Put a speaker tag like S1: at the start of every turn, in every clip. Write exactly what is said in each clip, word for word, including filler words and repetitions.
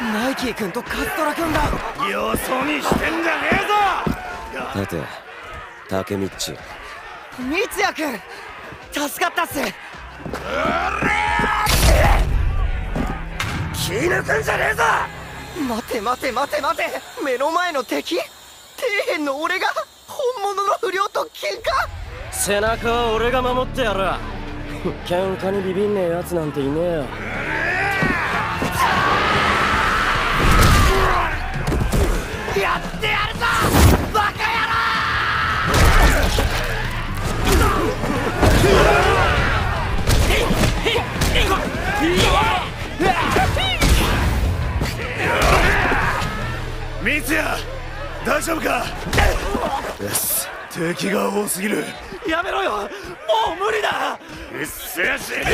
S1: マイキー君とカストラ君だ。
S2: よそ見してんじゃねえぞ。
S3: さてタケミッチ、
S1: 三ツ矢君助かったっす。
S2: 気抜くんじゃねえぞ。
S1: 待て待て待て待て、目の前の敵、底辺の俺が本物の不良と喧嘩。
S3: 背中は俺が守ってやる。喧嘩にビビんねえやつなんていねえよ。
S1: やってやるぞバカ野郎。
S2: 三ツ矢、大丈夫か。よし、敵が多すぎる。
S1: やめろよ、もう無理だ。
S2: うっせやし。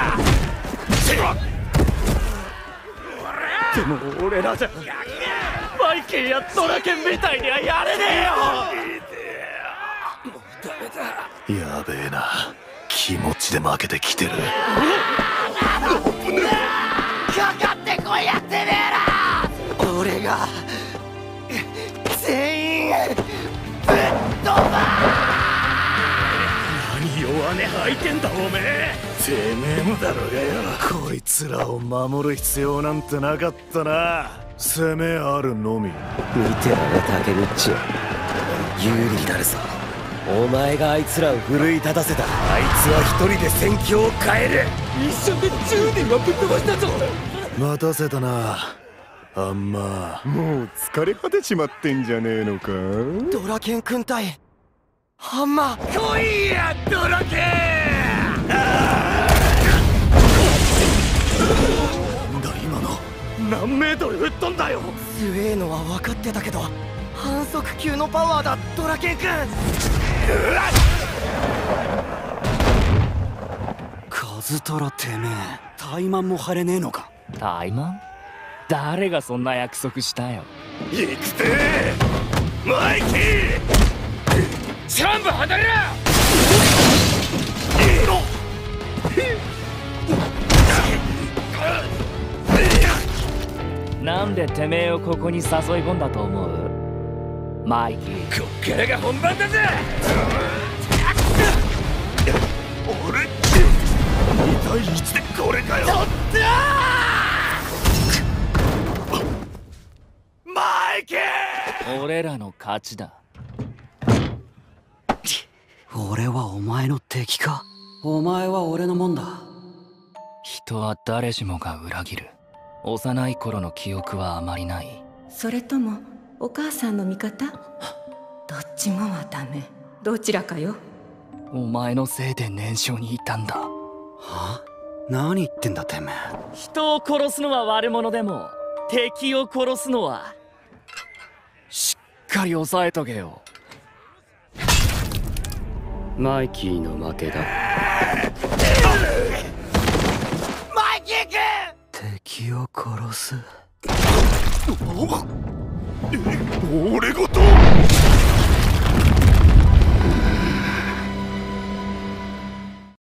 S1: でも俺らじゃマイキーやドラケンみたいにはやれねえよ。
S2: やべえな、気持ちで負けてきてる。
S1: かかってこいやってめえら。俺が全員ぶっ飛ば。
S2: 何弱音吐いてんだおめえ。てめえもだろうがよ。こいつらを守る必要なんてなかったな。攻めあるのみ。
S3: 見てられタケミッチ、有利になるぞ。お前があいつらを奮い立たせた。
S2: あいつは一人で戦況を変える。
S1: 一瞬でじゅうにんはぶっ飛ばしたぞ。
S2: 待たせたなあんま。
S4: もう疲れ果てちまってんじゃねえのか。
S1: ドラケン軍隊ハンマー
S2: 来いやドラケン。なんだ今の。何メートル吹っ飛んだよ。
S1: 強えのは分かってたけど反則級のパワーだドラケン君。
S5: カズトラてめえ怠慢も張れねえのか。
S6: 怠慢？誰がそんな約束したよ。
S2: 行くてマイキー。チャンブ離れろ。
S6: なんでてめえをここに誘い込んだと思う？マイキー。
S2: こっからが本番だぜ。俺にたいいちでこれかよ。マイキー。
S6: 俺らの勝ちだ。
S5: 俺はお前の敵か。お前は俺のもんだ。
S6: 人は誰しもが裏切る。幼い頃の記憶はあまりない。
S7: それともお母さんの味方？どっちもはダメ。どちらかよ。
S6: お前のせいで燃焼にいたんだ。
S5: はあ？何言ってんだてめえ。
S6: 人を殺すのは悪者でも敵を殺すのはしっかり抑えとけよ。
S3: マイキーの負けだ。
S1: マイキー君。
S5: 敵を殺す。
S2: 俺ごと